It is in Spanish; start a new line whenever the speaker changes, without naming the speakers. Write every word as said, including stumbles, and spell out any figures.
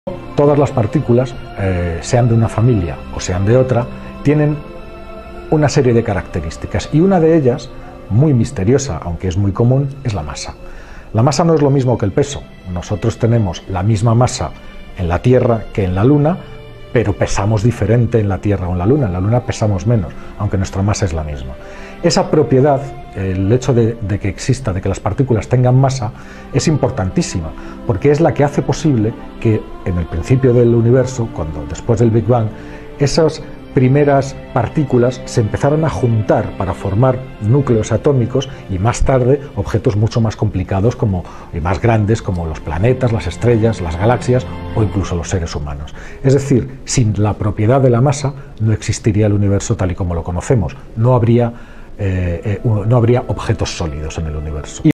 Todas las partículas, eh, sean de una familia o sean de otra, tienen una serie de características y una de ellas, muy misteriosa, aunque es muy común, es la masa. La masa no es lo mismo que el peso. Nosotros tenemos la misma masa en la Tierra que en la Luna, pero pesamos diferente en la Tierra o en la Luna. En la Luna pesamos menos, aunque nuestra masa es la misma. Esa propiedad, el hecho de, de que exista, de que las partículas tengan masa, es importantísima, porque es la que hace posible que en el principio del universo, cuando después del Big Bang, esas primeras partículas se empezaron a juntar para formar núcleos atómicos y más tarde objetos mucho más complicados como, y más grandes como los planetas, las estrellas, las galaxias o incluso los seres humanos. Es decir, sin la propiedad de la masa no existiría el universo tal y como lo conocemos, no habría, eh, eh, no habría objetos sólidos en el universo.